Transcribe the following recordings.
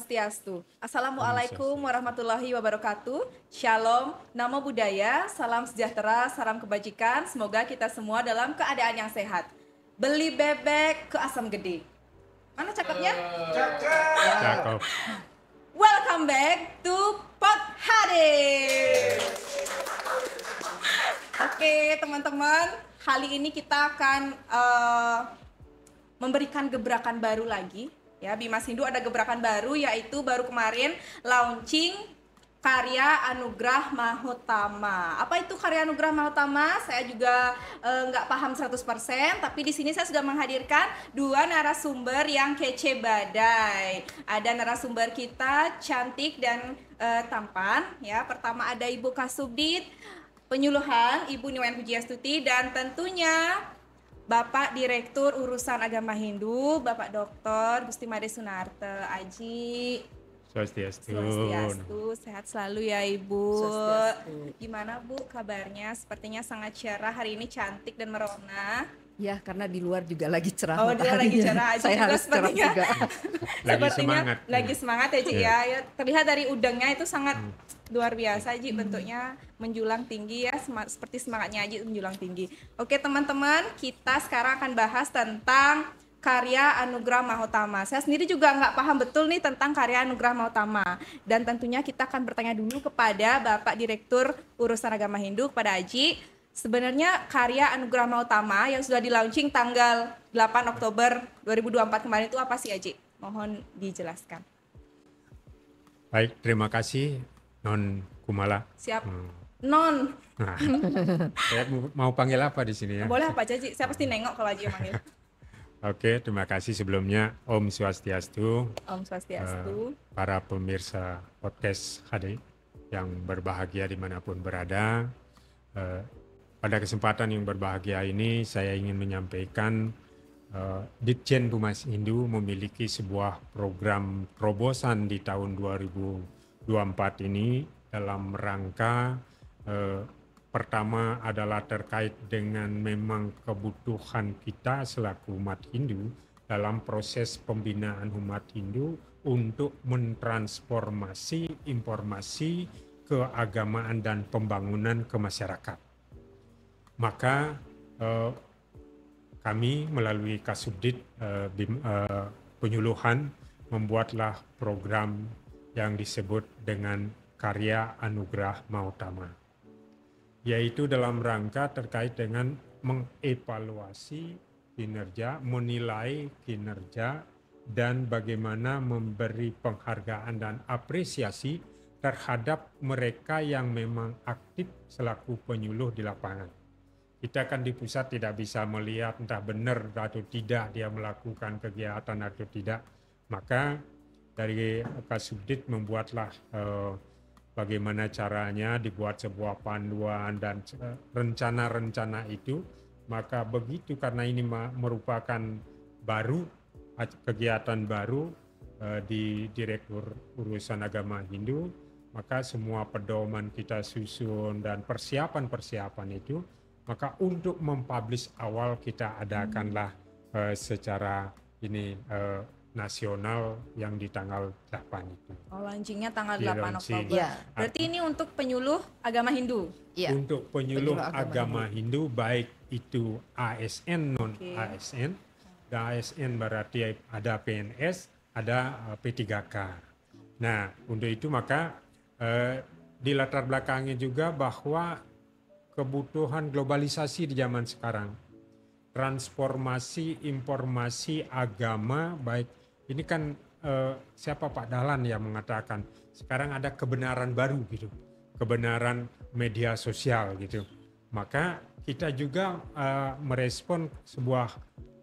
Swastiastu. Assalamualaikum warahmatullahi wabarakatuh. Shalom, namo buddhaya, salam sejahtera, salam kebajikan. Semoga kita semua dalam keadaan yang sehat. Beli bebek ke Asam Gede. Mana cakepnya? Cakep. Welcome back to Pot Hadis. Oke teman-teman, kali ini kita akan memberikan gebrakan baru lagi. Ya, Bimas Hindu ada gebrakan baru, yaitu baru kemarin launching karya Anugrah Mahotama. Apa itu karya Anugrah Mahotama? Saya juga nggak paham 100%, tapi di sini saya sudah menghadirkan dua narasumber yang kece badai. Ada narasumber kita cantik dan tampan. Ya, pertama ada Ibu Kasubdit Penyuluhan, Ibu Niwayan Pujiastuti, dan tentunya Bapak Direktur Urusan Agama Hindu, Bapak Dr. Gusti Made Sunarte. Aji. Swastiastu. Sehat selalu ya Ibu. Swastiastu. Gimana Bu kabarnya? Sepertinya sangat cerah, hari ini cantik dan merona. Ya, karena di luar juga lagi cerah. Oh, di luar lagi cerah. Aji Saya juga harus cerah sepertinya juga. Semangat. Lagi semangat ya Ci Ya. ya. Terlihat dari udangnya itu sangat luar biasa Ji, bentuknya menjulang tinggi ya, seperti semangatnya Aji menjulang tinggi. Oke teman-teman, kita sekarang akan bahas tentang karya Anugrah Mahotama. Saya sendiri juga nggak paham betul nih tentang karya Anugrah Mahotama. Dan tentunya kita akan bertanya dulu kepada Bapak Direktur Urusan Agama Hindu, kepada Aji. Sebenarnya karya Anugrah Mahotama yang sudah di-launching tanggal 8 Oktober 2024 kemarin itu apa sih Aji? Mohon dijelaskan. Baik, terima kasih Non Kumala. Siap. Non. Nah, saya mau panggil apa di sini ya? Boleh apa aja Ji? Saya pasti nengok kalau Aji yang manggil. Oke, terima kasih sebelumnya. Om Swastiastu. Om Swastiastu. Para pemirsa podcast HD yang berbahagia dimanapun berada. Pada kesempatan yang berbahagia ini saya ingin menyampaikan Ditjen Bimas Hindu memiliki sebuah program terobosan di tahun 2024 ini dalam rangka pertama adalah terkait dengan memang kebutuhan kita selaku umat Hindu dalam proses pembinaan umat Hindu untuk mentransformasi informasi keagamaan dan pembangunan ke masyarakat. Maka kami melalui Kasubdit Penyuluhan membuatlah program yang disebut dengan karya Anugrah Mahotama, yaitu dalam rangka terkait dengan mengevaluasi kinerja, menilai kinerja, dan bagaimana memberi penghargaan dan apresiasi terhadap mereka yang memang aktif selaku penyuluh di lapangan. Kita kan di pusat tidak bisa melihat entah benar atau tidak dia melakukan kegiatan atau tidak. Maka dari Kasubdit membuatlah bagaimana caranya, dibuat sebuah panduan dan rencana-rencana itu. Maka begitu karena ini merupakan baru, kegiatan baru di Direktur Urusan Agama Hindu, maka semua pedoman kita susun dan persiapan-persiapan itu, maka untuk mempublish awal kita adakanlah secara ini nasional yang di tanggal 8 itu. Oh, launchingnya tanggal Di 8 launching. Oktober. Ya. Berarti ini untuk penyuluh agama Hindu? Ya. Untuk penyuluh agama Hindu, baik itu ASN, non-ASN. Dan ASN berarti ada PNS, ada P3K. Nah, untuk itu maka di latar belakangnya juga bahwa kebutuhan globalisasi di zaman sekarang, transformasi informasi agama, baik ini kan siapa Pak Dahlan yang mengatakan sekarang ada kebenaran baru gitu, kebenaran media sosial gitu. Maka kita juga merespon sebuah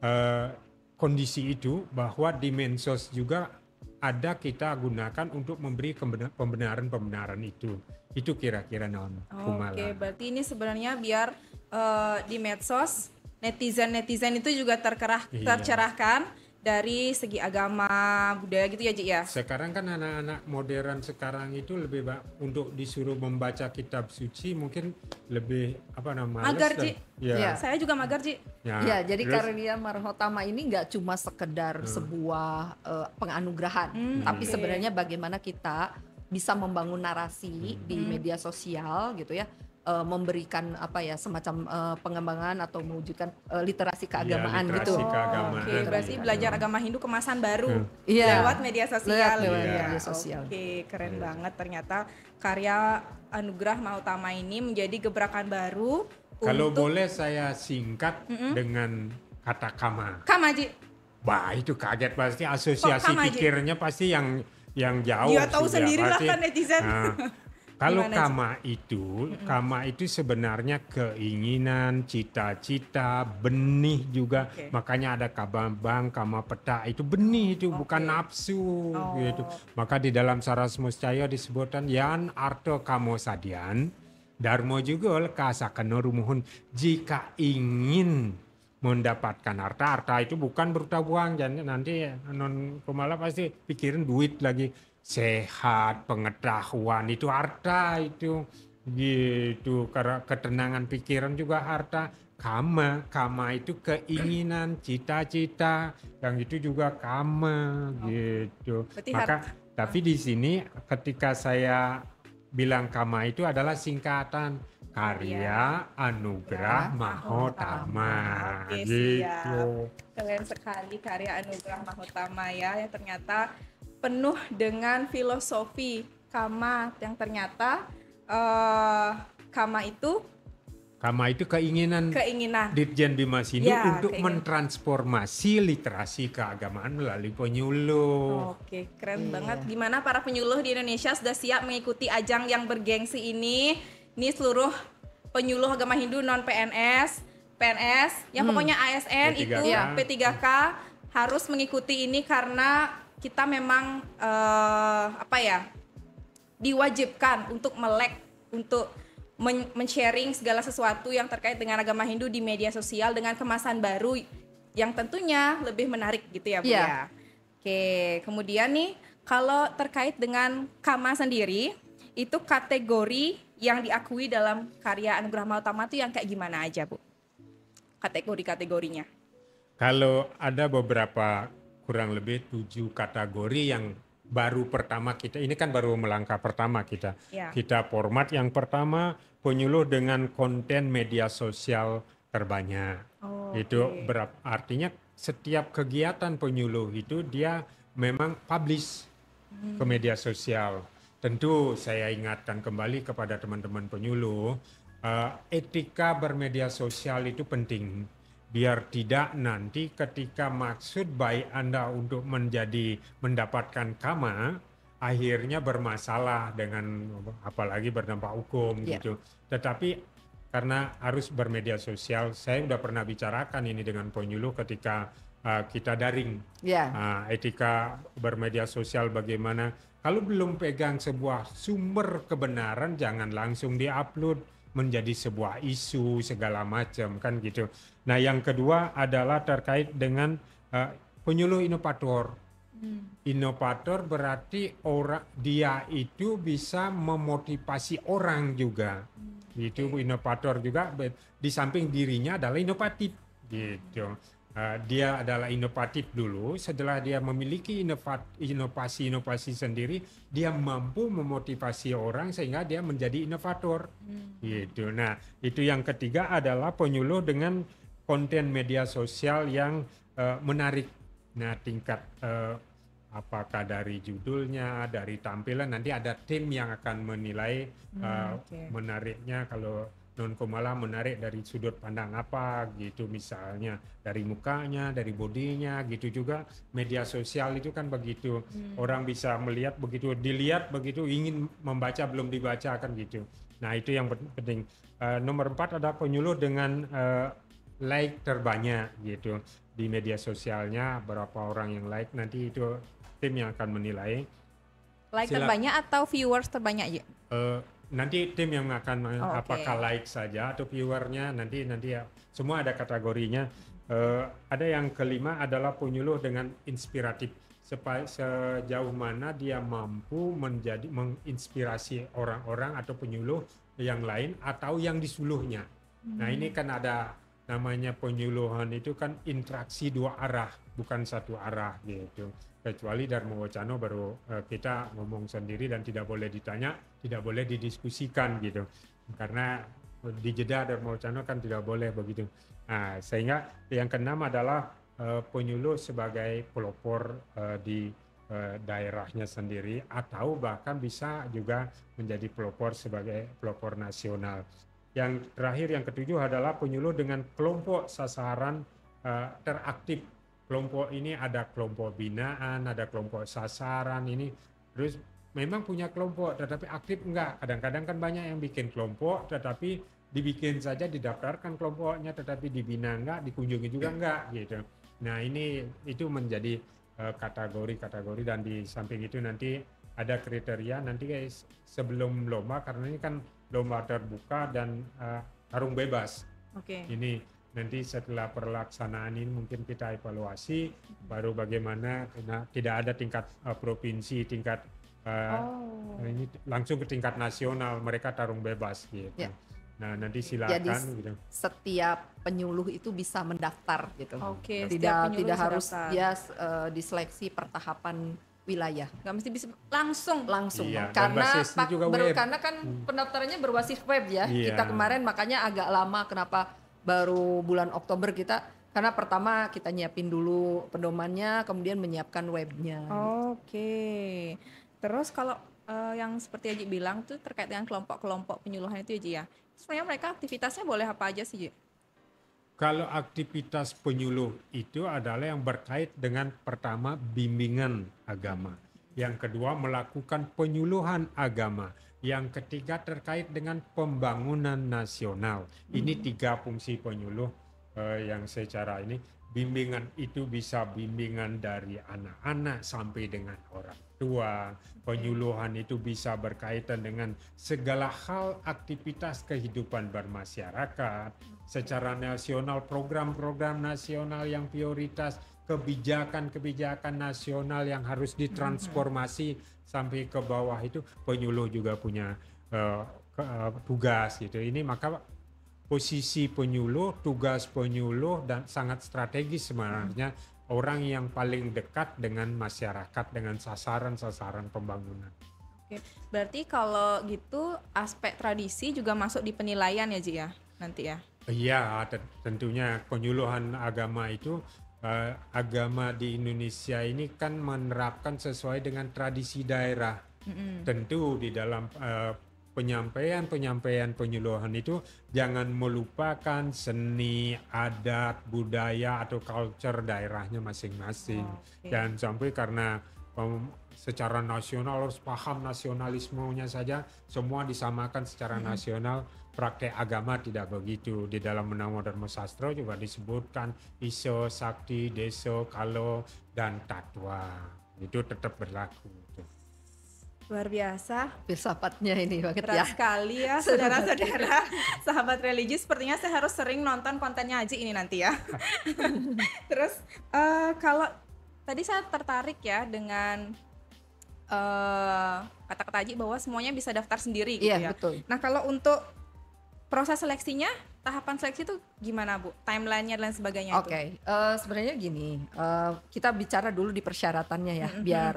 kondisi itu bahwa di medsos juga ada kita gunakan untuk memberi pembenaran itu. Itu kira-kira Non Kumala. Oke, berarti ini sebenarnya biar di medsos netizen itu juga tercerahkan. dari segi agama, budaya gitu ya, Ji ya. Sekarang kan anak-anak modern sekarang itu lebih untuk disuruh membaca kitab suci mungkin lebih Magar, Ji. Ya. Saya juga magar, Ji. Ya, jadi karya Mahotama ini nggak cuma sekedar sebuah penganugerahan, tapi sebenarnya bagaimana kita bisa membangun narasi di media sosial gitu ya, memberikan semacam pengembangan atau mewujudkan literasi keagamaan gitu. Keagamaan. Oke, berarti belajar agama Hindu kemasan baru Iya. lewat media sosial. Lewat media sosial. Oke, keren banget ternyata karya Anugrah Mahotama ini menjadi gebrakan baru. Kalau untuk boleh saya singkat dengan kata kama. Kama, Ji. Wah, itu kaget pasti asosiasi Kama, Ji? pikirnya pasti yang jauh. Dia tahu sudah, sendirilah pasti. kan netizen. Nah, kalau Gimana, kama itu sebenarnya keinginan, cita-cita, benih juga. Oke. Makanya ada kabambang, kama peta, itu benih itu bukan nafsu gitu. Maka di dalam Saras Muscaya disebutkan yan arto kamo sadian, Darmo juga kasakano rumuhun, jika ingin mendapatkan harta itu bukan berupa uang, jadi nanti non Kumala pasti pikirin duit lagi. Sehat, pengetahuan itu harta itu gitu, karena ketenangan pikiran juga harta. Kama itu keinginan, cita-cita, yang itu juga kama gitu. Berarti Maka tapi di sini ketika saya bilang kama itu adalah singkatan Karya Anugrah Mahotama. Oke, Gitu. siap. Keren sekali karya Anugrah Mahotama ya, yang ternyata penuh dengan filosofi kama, yang ternyata kama itu keinginan Ditjen Bimas ini Ya, untuk mentransformasi literasi keagamaan melalui penyuluh. Oke, keren banget. Gimana para penyuluh di Indonesia sudah siap mengikuti ajang yang bergengsi ini? Ini seluruh penyuluh agama Hindu non PNS, yang pokoknya ASN P3K. itu P3K harus mengikuti ini karena kita memang diwajibkan untuk melek, untuk men-sharing segala sesuatu yang terkait dengan agama Hindu di media sosial dengan kemasan baru yang tentunya lebih menarik gitu ya, Bu ya. Oke, kemudian nih kalau terkait dengan kama sendiri, itu kategori yang diakui dalam karya Anugrah Mahotama itu yang kayak gimana aja, Bu? Kategori-kategorinya. Kalau ada beberapa kurang lebih 7 kategori yang baru pertama kita, ini kan baru melangkah pertama kita. Ya. Kita format yang pertama penyuluh dengan konten media sosial terbanyak. Itu artinya setiap kegiatan penyuluh itu dia memang publish ke media sosial. Tentu saya ingatkan kembali kepada teman-teman penyuluh, etika bermedia sosial itu penting. Biar tidak nanti ketika maksud baik Anda untuk mendapatkan kama, akhirnya bermasalah dengan apalagi berdampak hukum gitu. Tetapi karena harus bermedia sosial, saya sudah pernah bicarakan ini dengan penyuluh ketika kita daring. Etika bermedia sosial bagaimana. Kalau belum pegang sebuah sumber kebenaran, jangan langsung diupload menjadi sebuah isu segala macam kan gitu. Nah yang kedua adalah terkait dengan penyuluh inovator. Inovator berarti dia itu bisa memotivasi orang juga. Itu inovator juga di samping dirinya adalah inovatif gitu. Dia adalah inovatif dulu, setelah dia memiliki inovasi sendiri, dia mampu memotivasi orang sehingga dia menjadi inovator. Gitu. Nah, itu yang ketiga adalah penyuluh dengan konten media sosial yang menarik. Nah, tingkat apakah dari judulnya, dari tampilan, nanti ada tim yang akan menilai menariknya. Kalau Non Kumala menarik dari sudut pandang apa gitu, misalnya dari mukanya, dari bodinya gitu. Juga media sosial itu kan begitu, orang bisa melihat begitu, dilihat begitu, ingin membaca belum dibaca kan gitu. Nah itu yang penting. Nomor 4 ada penyuluh dengan like terbanyak gitu di media sosialnya, berapa orang yang like, nanti itu tim yang akan menilai. Like terbanyak atau viewers terbanyak ya? Nanti tim yang akan apakah like saja atau viewernya, nanti ya semua ada kategorinya. Ada yang kelima adalah penyuluh dengan inspiratif. Sejauh mana dia mampu menginspirasi orang-orang atau penyuluh yang lain atau yang disuluhnya. Nah ini kan ada namanya penyuluhan itu kan interaksi dua arah, bukan satu arah gitu. Kecuali Dharma Wacana baru kita ngomong sendiri dan tidak boleh ditanya, tidak boleh didiskusikan gitu. Karena di jeda Dharma Wacana kan tidak boleh begitu. Nah, sehingga yang keenam adalah penyuluh sebagai pelopor di daerahnya sendiri atau bahkan bisa juga menjadi pelopor sebagai pelopor nasional. Yang terakhir yang ketujuh adalah penyuluh dengan kelompok sasaran teraktif. Kelompok ini ada kelompok binaan, ada kelompok sasaran ini. Terus memang punya kelompok tetapi aktif enggak. Kadang-kadang kan banyak yang bikin kelompok tetapi dibikin saja, didaftarkan kelompoknya tetapi dibina enggak, dikunjungi juga enggak gitu. Nah, itu menjadi kategori-kategori dan di samping itu nanti ada kriteria nanti guys sebelum lomba karena ini kan lomba terbuka dan tarung bebas. Oke. Ini nanti setelah pelaksanaan ini mungkin kita evaluasi baru bagaimana karena tidak ada tingkat provinsi, tingkat ini langsung ke tingkat nasional mereka tarung bebas gitu. Ya. Nah, nanti silakan Jadi gitu. setiap penyuluh itu bisa mendaftar gitu. Oke, setiap Tidak penyuluh tidak bisa harus daftar. dia diseleksi pertahapan wilayah. Nggak mesti bisa langsung. Iya, dan Karena basisnya juga web. karena kan pendaftarannya berbasis web ya. Iya. Kita kemarin makanya agak lama kenapa baru bulan Oktober kita karena pertama kita nyiapin dulu pedomannya, kemudian menyiapkan webnya. Oke. Terus kalau yang seperti Aji bilang tuh terkait dengan kelompok-kelompok penyuluhan itu Aji ya. Sebenarnya mereka aktivitasnya boleh apa aja sih Ji? Kalau aktivitas penyuluh itu adalah yang berkait dengan pertama bimbingan agama, yang kedua melakukan penyuluhan agama, yang ketiga terkait dengan pembangunan nasional. Ini 3 fungsi penyuluh yang secara ini bimbingan itu bisa bimbingan dari anak-anak sampai dengan orang tua. Penyuluhan itu bisa berkaitan dengan segala hal aktivitas kehidupan bermasyarakat secara nasional, program-program nasional yang prioritas, kebijakan-kebijakan nasional yang harus ditransformasi sampai ke bawah itu penyuluh juga punya tugas gitu. Ini maka posisi penyuluh, tugas penyuluh dan sangat strategis sebenarnya orang yang paling dekat dengan masyarakat dengan sasaran-sasaran pembangunan. Oke. Berarti kalau gitu aspek tradisi juga masuk di penilaian ya Ji ya nanti ya. Iya, tentunya penyuluhan agama itu agama di Indonesia ini kan menerapkan sesuai dengan tradisi daerah. Tentu di dalam penyampaian penyuluhan itu jangan melupakan seni, adat, budaya atau culture daerahnya masing-masing. Oke. Jangan sampai karena secara nasional harus paham nasionalismenya saja semua disamakan secara nasional. Praktek agama tidak begitu. Di dalam Menamo Dharma Sastra juga disebutkan iso, sakti, deso, kalo, dan tatwa. Itu tetap berlaku. Luar biasa. Filsafatnya ini banget Berat ya. sekali ya saudara-saudara sahabat religi. Sepertinya saya harus sering nonton kontennya Aji ini nanti ya. Terus kalau tadi saya tertarik ya dengan kata-kata Aji bahwa semuanya bisa daftar sendiri gitu Iya, ya. betul. Nah kalau untuk proses seleksinya, tahapan seleksi itu gimana Bu? Timelinenya dan sebagainya itu? Oke, sebenarnya gini, kita bicara dulu di persyaratannya ya,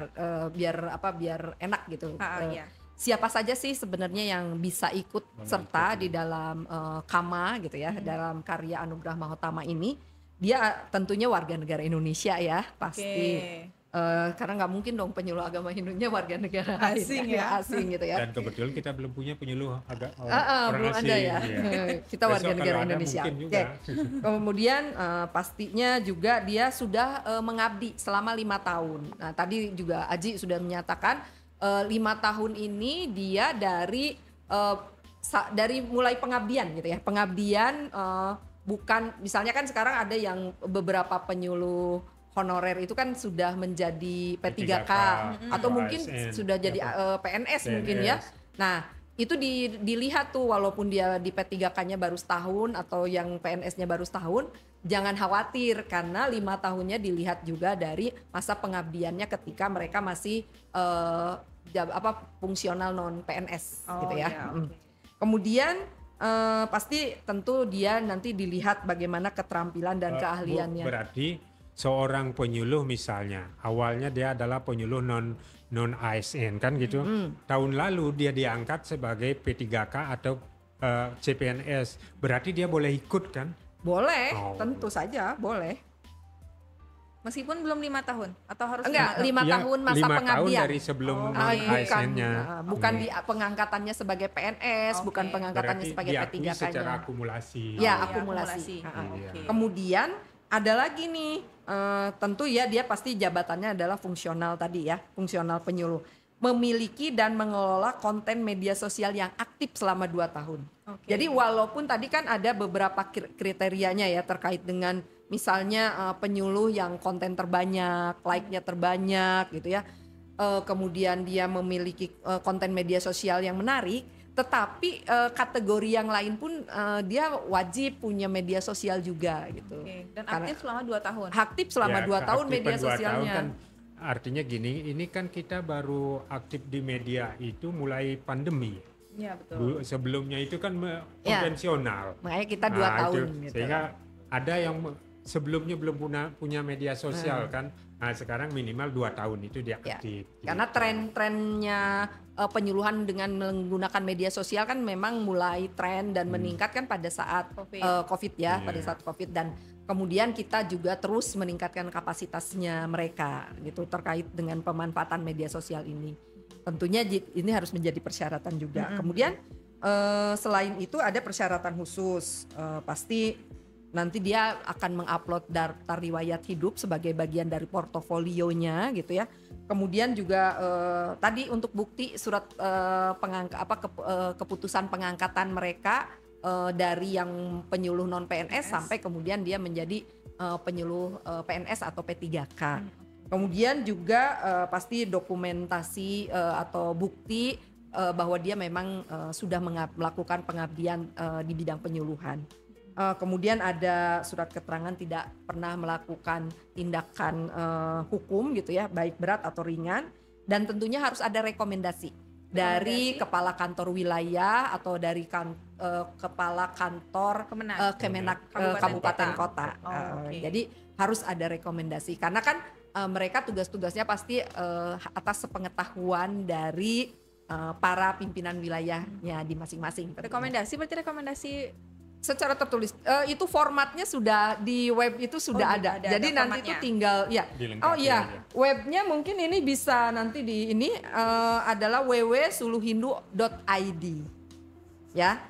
biar enak gitu. Iya. Siapa saja sih sebenarnya yang bisa ikut serta di dalam KAMA gitu ya, dalam karya Anugerah Mahotama ini? Dia tentunya warga negara Indonesia ya, pasti. Karena nggak mungkin dong penyuluh agama Hindunya warga negara Asing ya. asing gitu ya. Dan kebetulan kita belum punya penyuluh orang Belum asing. ada ya. Kita Besok warga kalau negara ada Indonesia. mungkin Oke. juga. Kemudian pastinya juga dia sudah mengabdi selama 5 tahun. Nah tadi juga Aji sudah menyatakan 5 tahun ini dia dari mulai pengabdian gitu ya. Pengabdian bukan misalnya kan sekarang ada yang beberapa penyuluh honorer itu kan sudah menjadi P3K atau mungkin ASN, sudah jadi PNS mungkin ya. Nah, itu dilihat tuh walaupun dia di P3K-nya baru setahun atau yang PNS-nya baru setahun, jangan khawatir karena 5 tahunnya dilihat juga dari masa pengabdiannya ketika mereka masih fungsional non PNS Oh, gitu ya. iya, Mm. oke. Kemudian pasti tentu dia nanti dilihat bagaimana keterampilan dan Bu, keahliannya. berarti seorang penyuluh misalnya, awalnya dia adalah penyuluh non ASN kan gitu. Tahun lalu dia diangkat sebagai P3K atau CPNS. Berarti dia boleh ikut kan? Boleh, Oh. tentu saja boleh. Meskipun belum 5 tahun atau harus Enggak, 5 tahun? 5 Ya, tahun masa 5 tahun pengabdian. dari sebelum Oh, non bukan, ASN-nya. bukan di pengangkatannya sebagai PNS, Oke. bukan pengangkatannya Berarti sebagai diakui P3K-nya. secara akumulasi. Ya, Iya, akumulasi. Iya. Oke. Kemudian ada lagi nih, tentu ya dia pasti jabatannya adalah fungsional tadi ya, fungsional penyuluh. Memiliki dan mengelola konten media sosial yang aktif selama 2 tahun. Oke. Jadi walaupun tadi kan ada beberapa kriterianya ya terkait dengan misalnya penyuluh yang konten terbanyak, like-nya terbanyak gitu ya. Kemudian dia memiliki konten media sosial yang menarik, tetapi kategori yang lain pun dia wajib punya media sosial juga gitu. Oke. Dan Karena- aktif selama 2 tahun. Aktif selama 2 tahun keaktifan media 2 tahun sosialnya. kan artinya gini, ini kan kita baru aktif di media itu mulai pandemi. Iya, betul. Sebelumnya itu kan Ya. konvensional. Makanya kita 2 Nah, tahun itu. gitu. Sehingga ada yang sebelumnya belum punya media sosial kan. Nah, sekarang minimal 2 tahun itu dia Ya, aktif. karena gitu. tren-trennya penyuluhan dengan menggunakan media sosial kan memang mulai tren dan meningkat kan pada saat Covid. COVID ya, Iya. pada saat COVID, dan kemudian kita juga terus meningkatkan kapasitasnya mereka gitu terkait dengan pemanfaatan media sosial ini. Tentunya ini harus menjadi persyaratan juga. Kemudian selain itu ada persyaratan khusus, pasti nanti dia akan mengupload daftar riwayat hidup sebagai bagian dari portofolionya gitu ya. Kemudian juga tadi untuk bukti surat keputusan pengangkatan mereka dari yang penyuluh non PNS sampai kemudian dia menjadi penyuluh PNS atau P3K. Kemudian juga pasti dokumentasi atau bukti bahwa dia memang sudah melakukan pengabdian di bidang penyuluhan. Kemudian ada surat keterangan tidak pernah melakukan tindakan hukum gitu ya, baik berat atau ringan, dan tentunya harus ada rekomendasi dari kepala kantor wilayah atau dari kepala kantor Kemenak kabupaten kota. Oke. Jadi harus ada rekomendasi karena kan mereka tugas-tugasnya pasti atas sepengetahuan dari para pimpinan wilayahnya di masing-masing. Rekomendasi berarti rekomendasi Secara tertulis itu formatnya sudah di web itu sudah ada. Jadi ada nanti itu formatnya. tinggal ya. Dilengkapi Oh iya, aja. webnya mungkin ini bisa nanti di ini adalah www.suluhindu.id. Ya.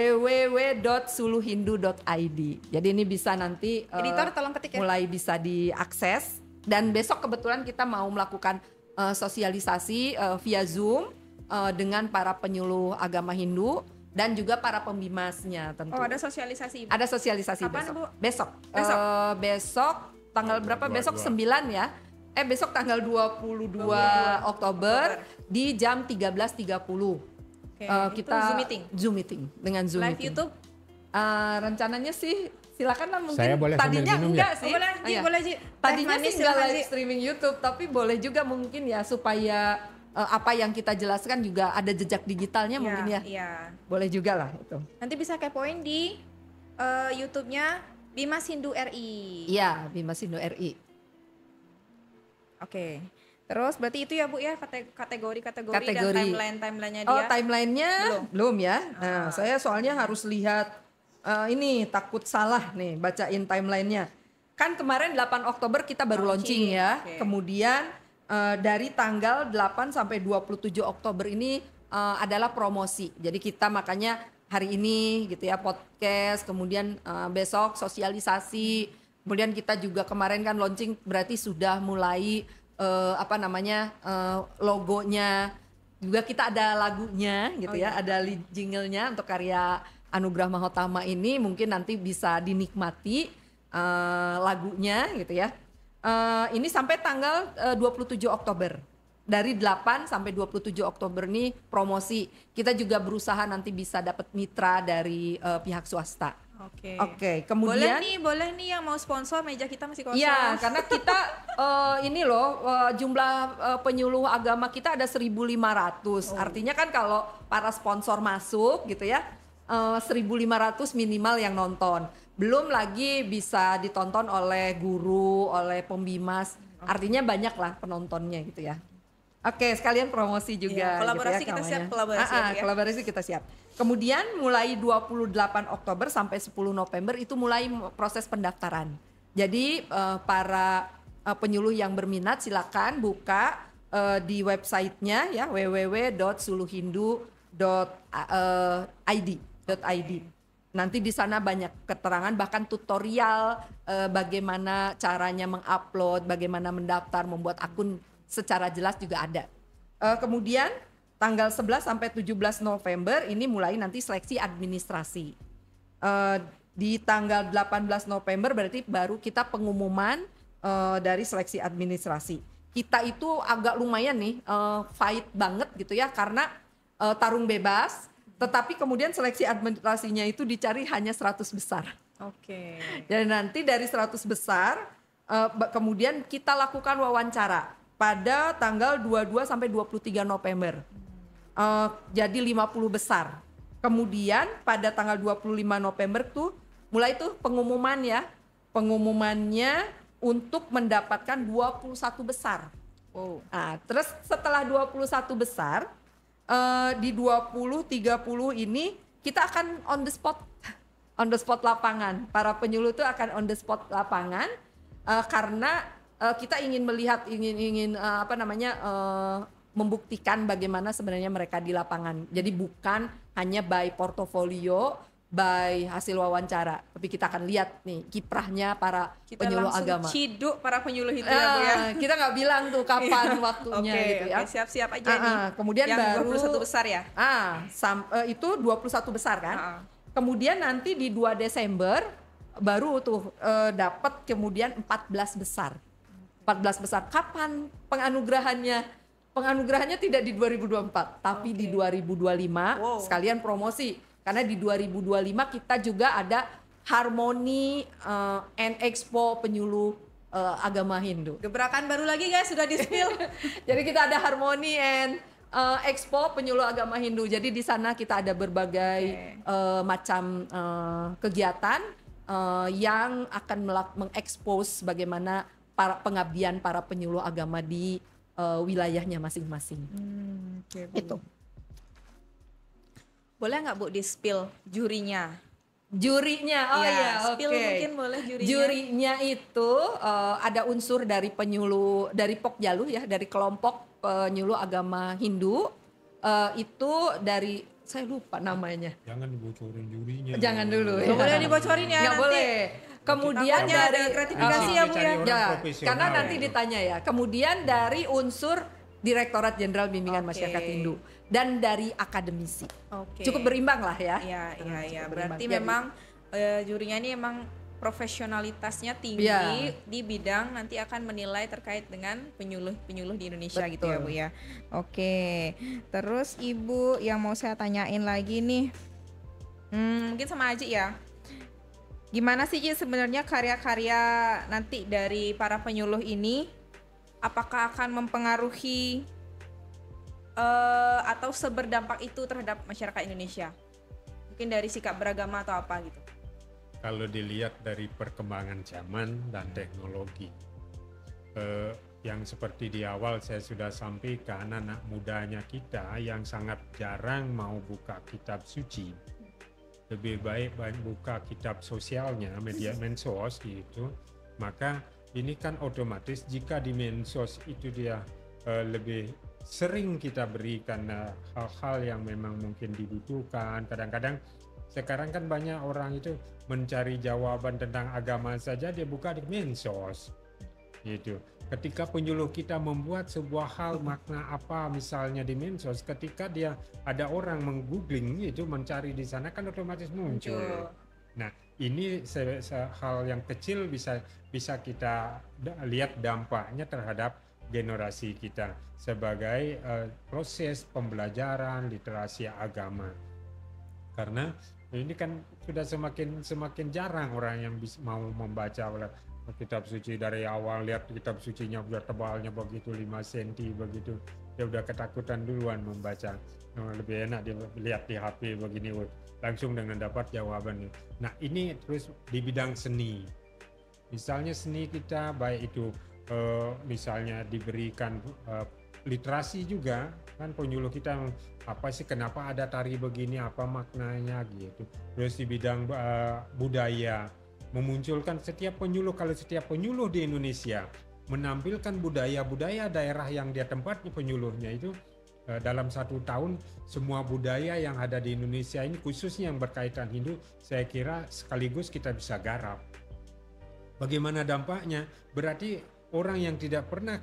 www.suluhindu.id. Jadi ini bisa nanti editor tolong ketik ya. mulai bisa diakses, dan besok kebetulan kita mau melakukan sosialisasi via Zoom dengan para penyuluh agama Hindu dan juga para pembimasnya tentu. Oh, ada sosialisasi. Ada sosialisasi Kapan, besok. Bu? Besok. Besok? Besok tanggal berapa? Besok 9 ya. Besok tanggal 22 Oktober di jam 13.30. Oke, Kita itu Zoom meeting. Zoom meeting dengan Zoom Live meeting. YouTube. Rencananya sih silakanlah mungkin. Saya boleh sambil tadinya minum enggak ya? sih. Oh, boleh, Ji, Iya. boleh, Ji. Tadinya Teh sih manis, nggak silakan, live Ji. streaming YouTube, tapi boleh juga mungkin ya supaya apa yang kita jelaskan juga ada jejak digitalnya mungkin ya. Iya. Boleh juga lah itu. Nanti bisa kepoin di YouTube-nya Bimas Hindu RI. Iya, Bimas Hindu RI. Oke. Terus berarti itu ya Bu ya kategori-kategori dan Kategori. timeline-timelinenya dia. Oh, timelinenya belum ya. Nah, Ah. saya soalnya harus lihat ini takut salah nih bacain timelinenya. Kan kemarin 8 Oktober kita baru launching ya. Oke. Kemudian dari tanggal 8 sampai 27 Oktober ini adalah promosi. Jadi kita makanya hari ini gitu ya podcast, kemudian besok sosialisasi. Kemudian kita juga kemarin kan launching berarti sudah mulai logonya. Juga kita ada lagunya gitu ya, ada jinglenya untuk karya Anugrah Mahotama ini, mungkin nanti bisa dinikmati lagunya gitu ya. Ini sampai tanggal 27 Oktober. Dari 8 sampai 27 Oktober nih promosi. Kita juga berusaha nanti bisa dapat mitra dari pihak swasta. Oke. Oke, kemudian Boleh nih yang mau sponsor, meja kita masih kosong. iya, karena kita ini loh jumlah penyuluh agama kita ada 1.500. Artinya kan kalau para sponsor masuk gitu ya, 1.500 minimal yang nonton. Belum lagi bisa ditonton oleh guru, oleh pembimas. Artinya banyak lah penontonnya gitu ya. Oke, sekalian promosi juga. Iya, kolaborasi gitu ya, kita Kak siap, Maya. kolaborasi ya, Bu ya. Kolaborasi kita siap. Kemudian mulai 28 Oktober sampai 10 November itu mulai proses pendaftaran. Jadi para penyuluh yang berminat silakan buka di websitenya ya www.suluhindu.id. Nanti di sana banyak keterangan bahkan tutorial bagaimana caranya mengupload, bagaimana mendaftar, membuat akun secara jelas juga ada. Kemudian tanggal 11 sampai 17 November ini mulai nanti seleksi administrasi. Di tanggal 18 November berarti baru kita pengumuman dari seleksi administrasi. Kita itu agak lumayan nih fight banget gitu ya karena tarung bebas, tetapi kemudian seleksi administrasinya itu dicari hanya 100 besar. Oke. Dan nanti dari 100 besar kemudian kita lakukan wawancara pada tanggal 22 sampai 23 November. Jadi 50 besar. Kemudian pada tanggal 25 November tuh mulai tuh pengumuman ya. Pengumumannya untuk mendapatkan 21 besar. Wow. Nah, terus setelah 21 besar di 20 30 ini kita akan on the spot lapangan. Para penyuluh itu akan on the spot lapangan karena kita ingin melihat membuktikan bagaimana sebenarnya mereka di lapangan. Jadi bukan hanya by portofolio, by hasil wawancara, tapi kita akan lihat nih kiprahnya para penyuluh agama. Kita langsung ciduk para penyuluh itu ya, Bu ya. Kita nggak bilang tuh kapan waktunya gitu ya. Oke, siap-siap aja nih. Kemudian yang baru 21 besar ya. Itu 21 besar kan. Kemudian nanti di 2 Desember baru tuh dapat kemudian 14 besar. 14 besar. Kapan penganugerahannya? Penganugerahannya tidak di 2024, tapi di 2025. Wow. Sekalian promosi. Karena di 2025 kita juga ada Harmoni and Expo penyuluh agama Hindu. Gebrakan baru lagi guys, sudah di-spill. Jadi kita ada Harmoni and Expo penyuluh agama Hindu. Jadi di sana kita ada berbagai macam kegiatan yang akan mengekspos bagaimana pengabdian para penyuluh agama di wilayahnya masing-masing. Itu. Boleh nggak Bu di-spill jurinya? Jurinya, spill oke. mungkin boleh jurinya. Jurinya itu ada unsur dari penyuluh, dari Pokjalu ya, dari kelompok penyuluh agama Hindu. Itu dari, saya lupa namanya. Jangan dibocorin jurinya. Jangan dulu. Nggak boleh dibocorin ya. Nggak nanti. boleh. Kemudian Takutnya dari ada gratifikasi ya, Bu ya. Ya, karena nanti itu. ditanya ya. Kemudian dari unsur Direktorat Jenderal Bimbingan Oke. Masyarakat Hindu dan dari akademisi. Oke. Cukup berimbang lah ya. Iya. Cukup Berarti berimbang. memang jurinya ini emang profesionalitasnya tinggi Iya. di bidang nanti akan menilai terkait dengan penyuluh di Indonesia. Betul. Gitu ya Bu ya. Oke. Terus Ibu yang mau saya tanyain lagi nih, mungkin sama Aji ya. Gimana sih Ji sebenarnya karya-karya nanti dari para penyuluh ini? Apakah akan mempengaruhi atau seberdampak itu terhadap masyarakat Indonesia? Mungkin dari sikap beragama atau apa gitu. Kalau dilihat dari perkembangan zaman dan teknologi, yang seperti di awal saya sudah sampaikan, anak mudanya kita yang sangat jarang mau buka kitab suci, lebih baik buka kitab sosialnya, media mensos gitu. Maka ini kan otomatis jika di mensos itu dia lebih sering kita berikan hal-hal yang memang mungkin dibutuhkan. Kadang-kadang sekarang kan banyak orang itu mencari jawaban tentang agama saja dia buka di mensos gitu. Ketika penyuluh kita membuat sebuah hal makna apa misalnya di mensos, ketika dia ada orang menggoogling itu mencari di sana kan otomatis muncul. Nah ini hal yang kecil bisa kita lihat dampaknya terhadap generasi kita sebagai proses pembelajaran literasi agama. Karena Ini kan sudah semakin jarang orang yang mau membaca kitab suci dari awal. Lihat kitab sucinya udah tebalnya begitu 5 cm begitu, dia udah ketakutan duluan membaca. Lebih enak dia lihat di HP begini, langsung dengan dapat jawabannya. Nah ini terus di bidang seni, misalnya seni kita baik itu misalnya diberikan literasi juga kan, penyuluh kita apa sih, kenapa ada tari begini, apa maknanya gitu. Terus di bidang budaya, memunculkan setiap penyuluh, kalau setiap penyuluh di Indonesia menampilkan budaya-budaya daerah yang dia tempatnya penyuluhnya itu, dalam 1 tahun semua budaya yang ada di Indonesia ini khususnya yang berkaitan Hindu, saya kira sekaligus kita bisa garap. Bagaimana dampaknya? Berarti orang yang tidak pernah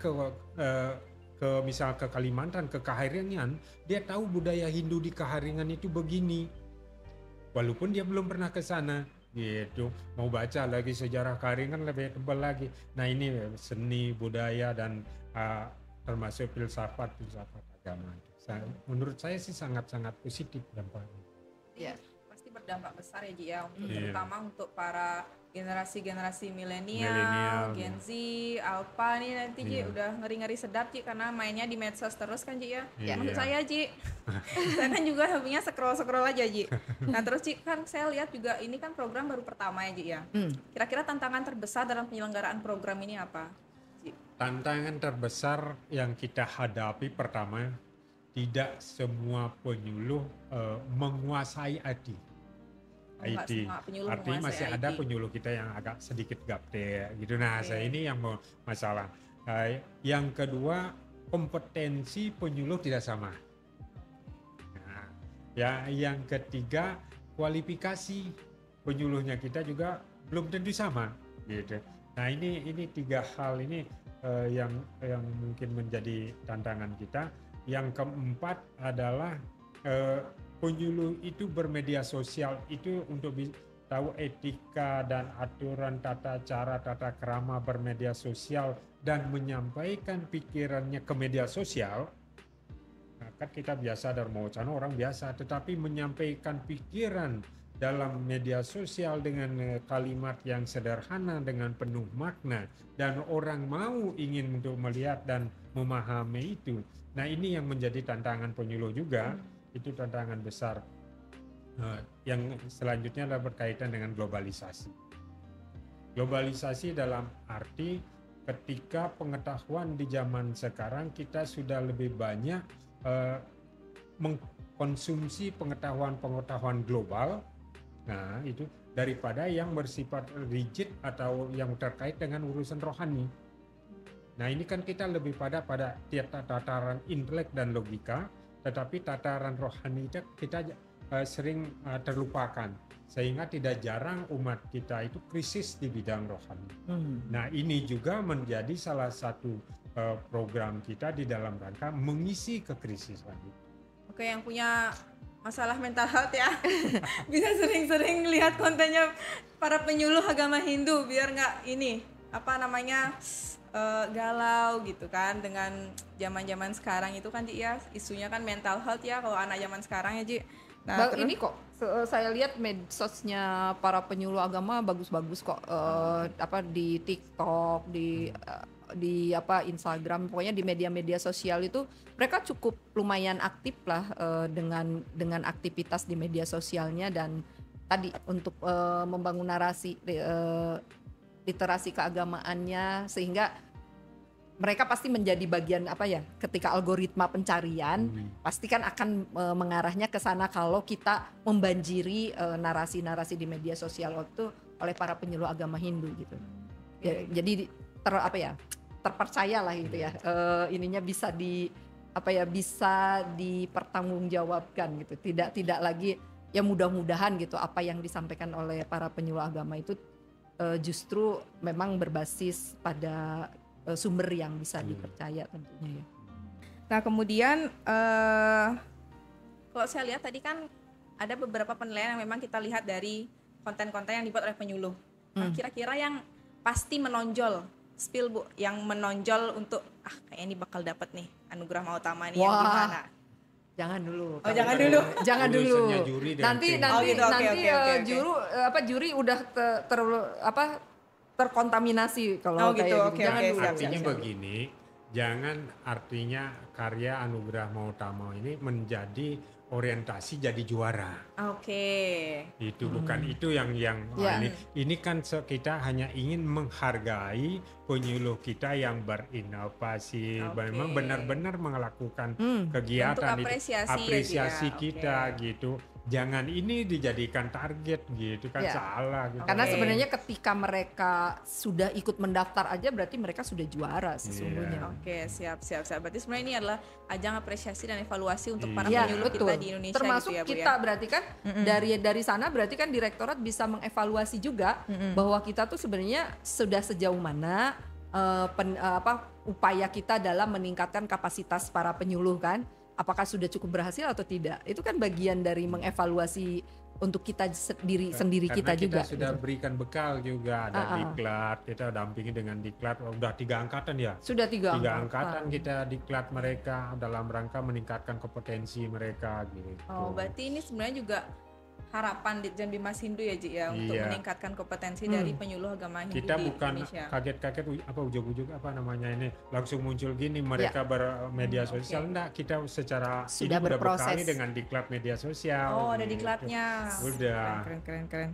misal ke Kalimantan, ke Kaharingan, dia tahu budaya Hindu di Kaharingan itu begini, walaupun dia belum pernah ke sana gitu. Mau baca lagi sejarah Kaharingan lebih tebal lagi. Nah ini seni, budaya, dan termasuk filsafat agama. Menurut saya sih sangat-sangat positif dampaknya. Ya. Pasti berdampak besar ya Ji ya, untuk Iya. terutama untuk para generasi milenial, Gen Z, Alpha nih nanti Ji, Iya. udah ngeri-ngeri sedap Ji, karena mainnya di medsos terus kan Ji ya. Iya. Maksud saya Ji, saya kan juga hobinya scroll aja Ji. Nah terus Ji, kan saya lihat juga ini kan program baru pertama ya Ji ya. Kira-kira tantangan terbesar dalam penyelenggaraan program ini apa Ji? Tantangan terbesar yang kita hadapi pertama, tidak semua penyuluh menguasai IT. Enggak IT. semua penyuluh Artinya menguasai masih ada IT. penyuluh kita yang agak sedikit gaptek gitu. Nah, Oke. saya ini yang masalah. Yang kedua, kompetensi penyuluh tidak sama. Nah, yang ketiga, kualifikasi penyuluhnya kita juga belum tentu sama gitu. Nah, ini 3 hal ini yang mungkin menjadi tantangan kita. Yang keempat adalah penyuluh itu bermedia sosial itu untuk tahu etika dan aturan tata cara, tata krama bermedia sosial dan menyampaikan pikirannya ke media sosial. Nah, kan kita biasa Dharma orang biasa, tetapi menyampaikan pikiran dalam media sosial dengan kalimat yang sederhana dengan penuh makna dan orang mau ingin untuk melihat dan memahami itu. Nah, ini yang menjadi tantangan penyuluh juga. Itu tantangan besar. Yang selanjutnya adalah berkaitan dengan globalisasi. Globalisasi dalam arti ketika pengetahuan di zaman sekarang kita sudah lebih banyak mengkonsumsi pengetahuan global. Nah, itu daripada yang bersifat rigid atau yang terkait dengan urusan rohani. Nah, ini kan kita lebih pada tataran intelek dan logika, tetapi tataran rohani kita sering terlupakan, sehingga tidak jarang umat kita itu krisis di bidang rohani. Nah, ini juga menjadi salah satu program kita di dalam rangka mengisi kekrisisan itu. Oke, yang punya masalah mental health ya bisa sering-sering lihat kontennya para penyuluh agama Hindu biar nggak galau gitu kan dengan zaman-zaman sekarang itu kan Ji ya, isunya kan mental health ya kalau anak zaman sekarang ya Ji. Nah, Bang, ini kok saya lihat medsosnya para penyuluh agama bagus-bagus kok, di TikTok, di Instagram, pokoknya di media-media sosial itu mereka cukup lumayan aktif lah dengan aktivitas di media sosialnya, dan tadi untuk membangun narasi literasi keagamaannya, sehingga mereka pasti menjadi bagian ketika algoritma pencarian pasti kan akan mengarahnya ke sana kalau kita membanjiri narasi-narasi di media sosial itu oleh para penyuluh agama Hindu gitu. Ya, jadi terpercaya lah gitu ya, ininya bisa bisa dipertanggungjawabkan gitu. Tidak lagi ya, mudah-mudahan gitu apa yang disampaikan oleh para penyuluh agama itu justru memang berbasis pada sumber yang bisa dipercaya tentunya ya. Nah kemudian kalau saya lihat tadi kan ada beberapa penilaian yang memang kita lihat dari konten-konten yang dibuat oleh penyuluh. Nah, kira-kira yang pasti menonjol, spill Bu, yang menonjol untuk kayak ini bakal dapat nih anugerah Maha Utama nih yang gimana? Jangan dulu. Oh, jangan dulu. Jangan dulu. Urusannya juri dan Nanti tim. nanti Oh, gitu. Oke, nanti oke, oke, oke. juri udah terkontaminasi kalau Oh, gitu. kayak Oke, Jangan oke. dulu. Siap, Artinya siap. begini, jangan artinya karya Anugerah Mautama ini menjadi orientasi jadi juara. Oke. Itu bukan itu yang Ya. ini kan kita hanya ingin menghargai penyuluh kita yang berinovasi, Oke. memang benar-benar melakukan Bentuk kegiatan itu, apresiasi ya, Ji, apresiasi ya. kita Oke. gitu. Jangan ini dijadikan target gitu kan, Ya. salah gitu. Karena Oke. sebenarnya ketika mereka sudah ikut mendaftar aja berarti mereka sudah juara sesungguhnya. Oke, siap. Berarti sebenarnya ini adalah ajang apresiasi dan evaluasi untuk para Iya, penyuluh betul. kita di Indonesia Termasuk gitu ya, Bu, kita ya. berarti kan dari sana berarti kan direktorat bisa mengevaluasi juga bahwa kita tuh sebenarnya sudah sejauh mana upaya kita dalam meningkatkan kapasitas para penyuluh kan. Apakah sudah cukup berhasil atau tidak? Itu kan bagian dari mengevaluasi untuk kita sendiri Karena kita juga. sudah gitu. berikan bekal juga, ada diklat, kita dampingi dengan diklat, udah 3 angkatan ya. Sudah 3 angkatan kita diklat mereka dalam rangka meningkatkan kompetensi mereka gitu. Oh, berarti ini sebenarnya juga harapan Ditjen Bimas Hindu ya, Ji, ya, untuk Iya. meningkatkan kompetensi dari penyuluh agama Hindu Kita di bukan Indonesia. kaget-kaget apa ujug-ujug apa namanya ini langsung muncul gini mereka bermedia sosial, enggak, kita secara Sudah ini udah berproses. bekali dengan diklat media sosial. Oh, ada gitu. diklatnya. Udah. Keren.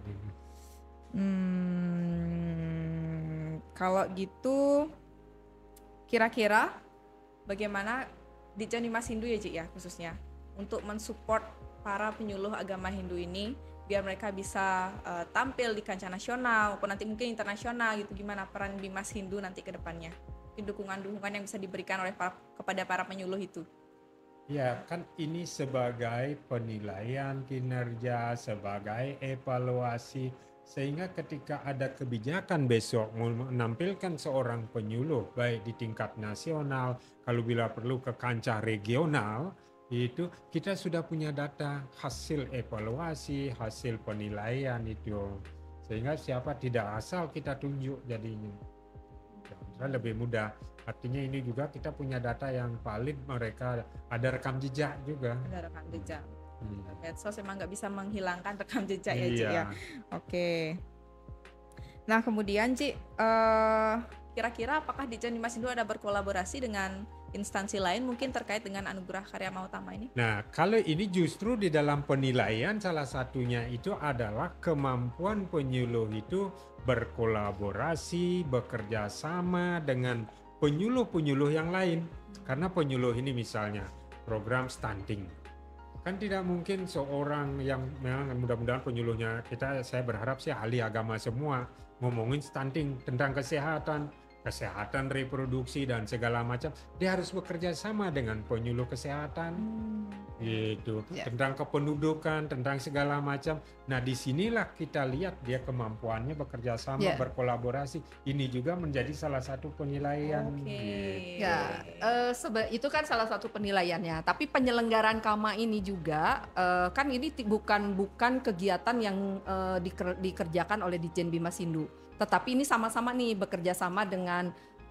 Kalau gitu kira-kira bagaimana Ditjen Bimas Hindu ya, Ji, ya, khususnya untuk mensupport para penyuluh agama Hindu ini biar mereka bisa tampil di kancah nasional maupun nanti mungkin internasional gitu. Gimana peran Bimas Hindu nanti ke depannya? Dukungan-dukungan yang bisa diberikan oleh kepada para penyuluh itu. Ya, kan ini sebagai penilaian kinerja, sebagai evaluasi, sehingga ketika ada kebijakan besok menampilkan seorang penyuluh, baik di tingkat nasional, kalau bila perlu ke kancah regional, itu kita sudah punya data hasil evaluasi, hasil penilaian itu. Sehingga siapa tidak asal kita tunjuk jadinya. Lebih mudah. Artinya ini juga kita punya data yang valid, mereka ada rekam jejak juga. Ada rekam jejak. Medsos memang nggak bisa menghilangkan rekam jejak ya, Ci, Iya. ya. Oke. Nah, kemudian, Ci, kira-kira apakah Ditjen Bimas Hindu ada berkolaborasi dengan instansi lain mungkin terkait dengan Anugerah Karya Mautama ini? Nah, kalau ini justru di dalam penilaian salah satunya itu adalah kemampuan penyuluh itu berkolaborasi, bekerja sama dengan penyuluh-penyuluh yang lain. Karena penyuluh ini misalnya program stunting. Kan tidak mungkin seorang yang memang mudah-mudahan penyuluhnya saya berharap sih ahli agama semua ngomongin stunting tentang kesehatan reproduksi dan segala macam, dia harus bekerja sama dengan penyuluh kesehatan gitu, tentang kependudukan, tentang segala macam. Nah, disinilah kita lihat dia kemampuannya bekerja sama, berkolaborasi. Ini juga menjadi salah satu penilaian. Gitu. Ya, itu kan salah satu penilaiannya. Tapi penyelenggaraan KAMA ini juga kan ini bukan kegiatan yang dikerjakan oleh Ditjen Bimas Hindu. Tetapi ini sama-sama nih bekerja sama dengan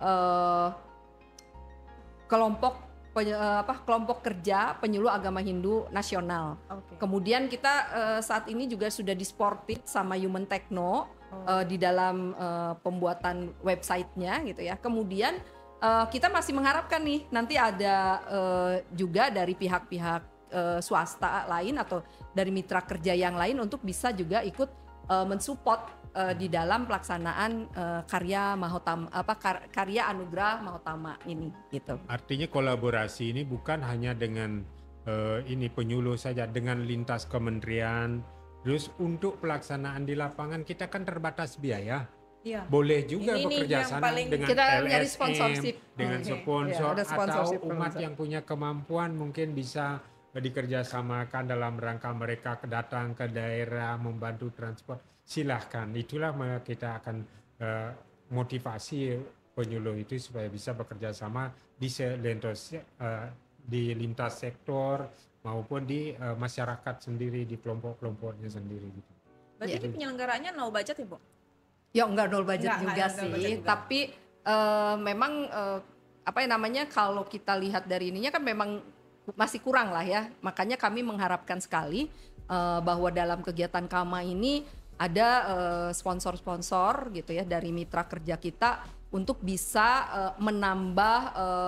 kelompok kerja penyuluh agama Hindu nasional. Kemudian kita saat ini juga sudah disportit sama Human Techno di dalam pembuatan websitenya gitu ya. Kemudian kita masih mengharapkan nih nanti ada juga dari pihak-pihak swasta lain atau dari mitra kerja yang lain untuk bisa juga ikut mensupport di dalam pelaksanaan karya Anugerah Mautama ini gitu. Artinya kolaborasi ini bukan hanya dengan ini penyuluh saja, dengan lintas kementerian. Terus untuk pelaksanaan di lapangan kita kan terbatas biaya. Iya. Boleh juga Ini bekerja yang sama paling dengan kita nyari LSM, sponsorship. dengan sponsor, ada sponsorship atau kalau umat bisa. yang punya kemampuan mungkin bisa dikerjasamakan dalam rangka mereka datang ke daerah membantu transport. Silahkan, itulah kita akan motivasi penyuluh itu supaya bisa bekerja sama di lintas sektor maupun di masyarakat sendiri, di kelompok-kelompoknya sendiri gitu. Berarti ini penyelenggaraannya no budget ya, Bu? Ya enggak nol budget Enggak, juga nol sih, budget juga. tapi memang kalau kita lihat dari ininya kan memang masih kurang lah ya. Makanya kami mengharapkan sekali bahwa dalam kegiatan Kama ini ada sponsor-sponsor gitu ya dari mitra kerja kita untuk bisa menambah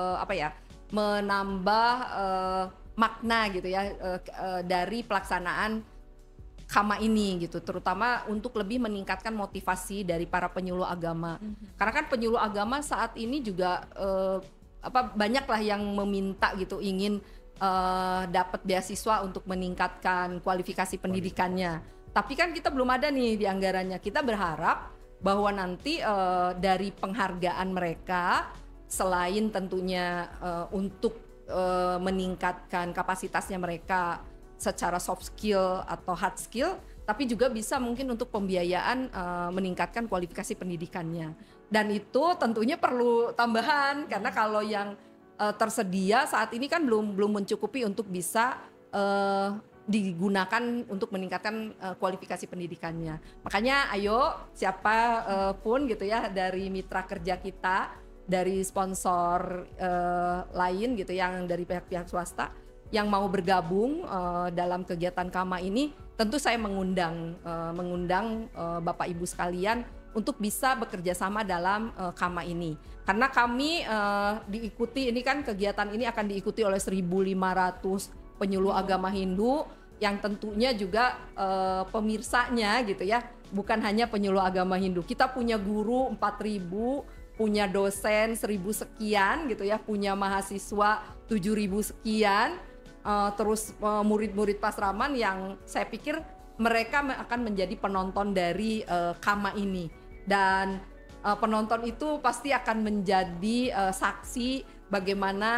makna gitu ya dari pelaksanaan Kama ini gitu, terutama untuk lebih meningkatkan motivasi dari para penyuluh agama. Karena kan penyuluh agama saat ini juga banyaklah yang meminta gitu, ingin dapat beasiswa untuk meningkatkan kualifikasi pendidikannya. Tapi kan kita belum ada nih di anggarannya. Kita berharap bahwa nanti dari penghargaan mereka, selain tentunya untuk meningkatkan kapasitasnya mereka secara soft skill atau hard skill, tapi juga bisa mungkin untuk pembiayaan meningkatkan kualifikasi pendidikannya. Dan itu tentunya perlu tambahan, karena kalau yang tersedia saat ini kan belum mencukupi untuk bisa digunakan untuk meningkatkan kualifikasi pendidikannya. Makanya ayo siapa pun gitu ya dari mitra kerja kita, dari sponsor lain gitu yang dari pihak-pihak swasta yang mau bergabung dalam kegiatan Kama ini, tentu saya mengundang Bapak Ibu sekalian untuk bisa bekerja sama dalam Kama ini. Karena kami diikuti, ini kan kegiatan ini akan diikuti oleh 1.500 penyuluh agama Hindu yang tentunya juga pemirsanya gitu ya, bukan hanya penyuluh agama Hindu. Kita punya guru 4.000, punya dosen 1.000 sekian gitu ya, punya mahasiswa 7.000 sekian, terus murid-murid Pasraman yang saya pikir mereka akan menjadi penonton dari Kama ini. Dan penonton itu pasti akan menjadi saksi bagaimana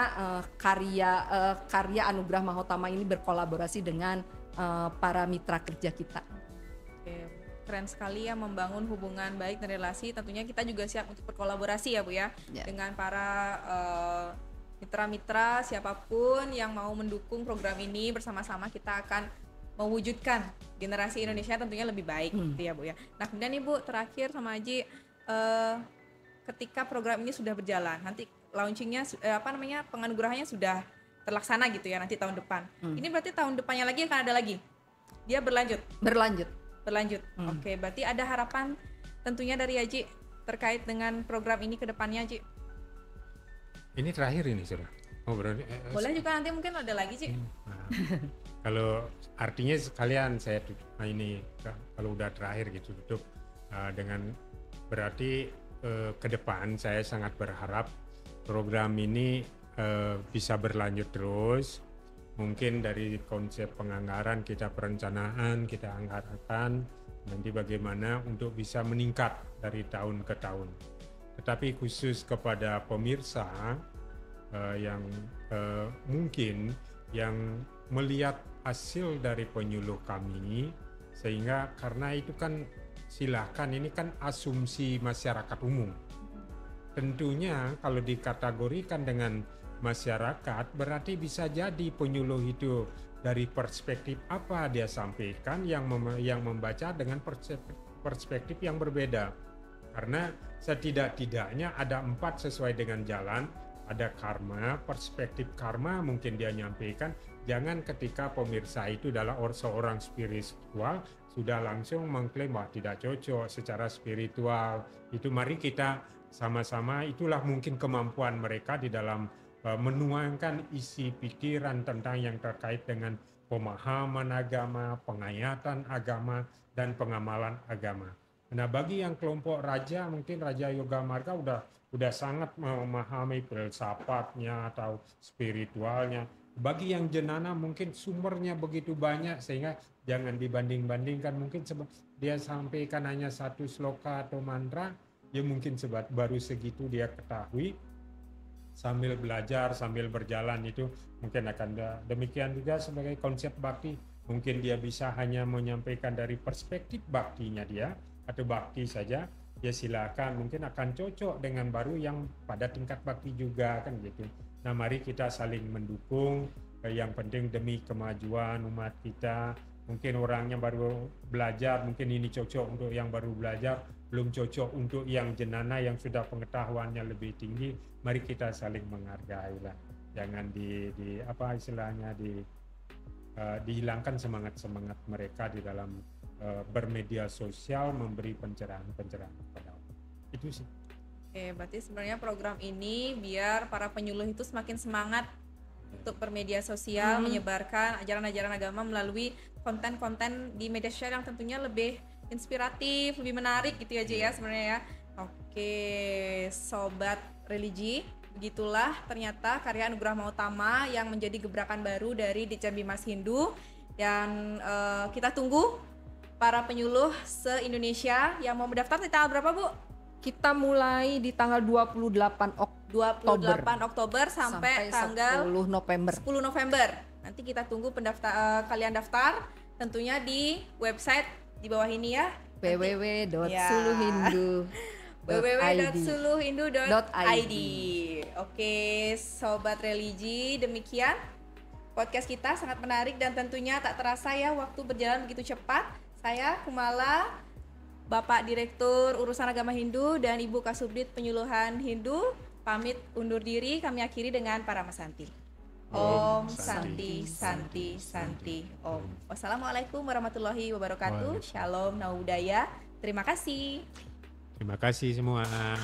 karya Anugerah Mahotama ini berkolaborasi dengan para mitra kerja kita. Oke, keren sekali ya, membangun hubungan baik dan relasi. Tentunya kita juga siap untuk berkolaborasi ya Bu ya, dengan para mitra-mitra siapapun yang mau mendukung program ini. Bersama-sama kita akan mewujudkan generasi Indonesia tentunya lebih baik gitu ya Bu ya. Nah kemudian nih Bu, terakhir sama Haji, ketika program ini sudah berjalan, nanti launchingnya penganugerahannya sudah terlaksana gitu ya nanti tahun depan. Ini berarti tahun depannya lagi akan ada lagi? Dia berlanjut. Oke, berarti ada harapan tentunya dari Haji terkait dengan program ini ke depannya, Haji? Ini terakhir ini sudah. Oh, berarti, boleh juga nanti mungkin ada lagi, Ci. Nah, kalau artinya sekalian saya ini kalau udah terakhir gitu tutup dengan berarti ke depan saya sangat berharap program ini bisa berlanjut terus. Mungkin dari konsep penganggaran kita perencanaan, kita anggarkan nanti bagaimana untuk bisa meningkat dari tahun ke tahun. Tetapi khusus kepada pemirsa yang mungkin yang melihat hasil dari penyuluh kami, sehingga karena itu kan silahkan, ini kan asumsi masyarakat umum. Tentunya kalau dikategorikan dengan masyarakat berarti bisa jadi penyuluh itu dari perspektif apa dia sampaikan yang membaca dengan perspektif yang berbeda. Karena setidak-tidaknya ada 4 sesuai dengan jalan. Ada karma, perspektif karma mungkin dia nyampaikan. Jangan ketika pemirsa itu adalah seorang spiritual sudah langsung mengklaim bahwa tidak cocok secara spiritual. Itu mari kita sama-sama, itulah mungkin kemampuan mereka di dalam menuangkan isi pikiran tentang yang terkait dengan pemahaman agama, pengayatan agama, dan pengamalan agama. Nah, bagi yang kelompok raja, mungkin Raja Yoga Marga udah sangat memahami filsafatnya atau spiritualnya. Bagi yang jenana mungkin sumbernya begitu banyak sehingga jangan dibanding-bandingkan. Mungkin dia sampaikan hanya 1 sloka atau mantra, ya mungkin baru segitu dia ketahui. Sambil belajar, sambil berjalan itu mungkin akan demikian juga sebagai konsep bakti. Mungkin dia bisa hanya menyampaikan dari perspektif baktinya dia atau bakti saja. Ya silakan, mungkin akan cocok dengan baru yang pada tingkat bakti juga kan gitu. Nah mari kita saling mendukung, yang penting demi kemajuan umat kita. Mungkin orangnya baru belajar, mungkin ini cocok untuk yang baru belajar, belum cocok untuk yang jenana yang sudah pengetahuannya lebih tinggi. Mari kita saling menghargai lah. jangan di apa istilahnya dihilangkan semangat mereka di dalam bermedia sosial, memberi pencerahan kepada orang. Itu sih. Oke, berarti sebenarnya program ini biar para penyuluh itu semakin semangat untuk bermedia sosial, menyebarkan ajaran-ajaran agama melalui konten-konten di media sosial yang tentunya lebih inspiratif, lebih menarik gitu ya, ya sebenarnya ya. Oke, sobat religi, begitulah ternyata karya Anugerah Mautama yang menjadi gebrakan baru dari Ditjen Bimas Hindu. Dan kita tunggu para penyuluh se-Indonesia yang mau mendaftar di tanggal berapa, Bu? Kita mulai di tanggal 28 Oktober sampai tanggal 10 November. 10 November. Nanti kita tunggu kalian daftar tentunya di website di bawah ini ya. www.suluhindu.id. Oke, sobat religi, demikian podcast kita, sangat menarik dan tentunya tak terasa ya waktu berjalan begitu cepat. Saya Kumala, Bapak Direktur Urusan Agama Hindu dan Ibu Kasubdit Penyuluhan Hindu pamit undur diri. Kami akhiri dengan Paramasanti. Om Santi Santi Santi Om. Wassalamualaikum warahmatullahi wabarakatuh. Shalom Naudaya. Terima kasih. Terima kasih semua.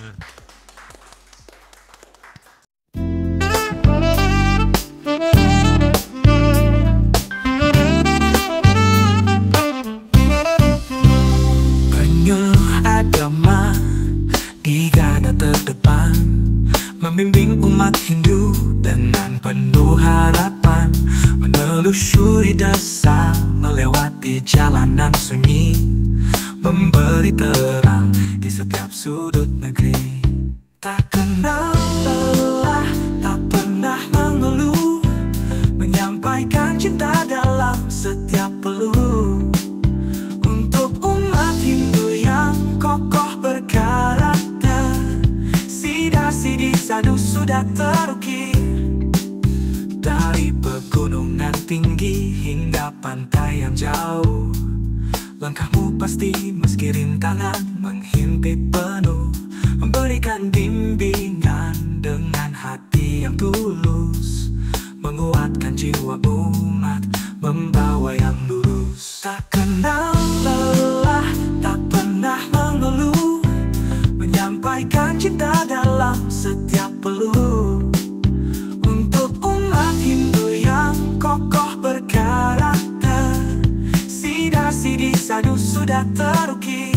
Agama di garda terdepan, membimbing umat Hindu dengan penuh harapan, menelusuri desa, melewati jalanan sunyi, memberi terang di setiap sudut negeri. Tak kenal lelah, tak pernah mengeluh, menyampaikan cinta dalam setiap peluh. Untuk umat Hindu yang kokoh berkarakter, sida-sidi sadu sudah terukir. Dari pegunungan tinggi hingga pantai yang jauh, langkahmu pasti meski rintangan menghimpit penuh, memberikan bimbingan dengan hati yang tulus, menguatkan jiwa umat, membawa yang lurus. Tak kenal lelah, tak pernah mengeluh, menyampaikan cinta dalam setiap peluh. Untuk umat Hindu yang kokoh berkarakter, sida-sidi sadu sudah terukir.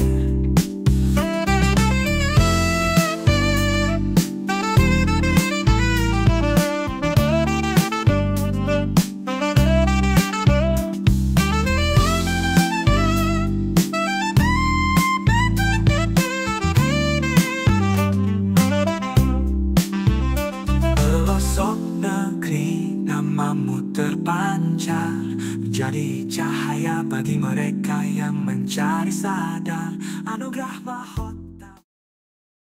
Namamu terpancar, menjadi cahaya bagi mereka yang mencari sadar. Anugerah Mahkota.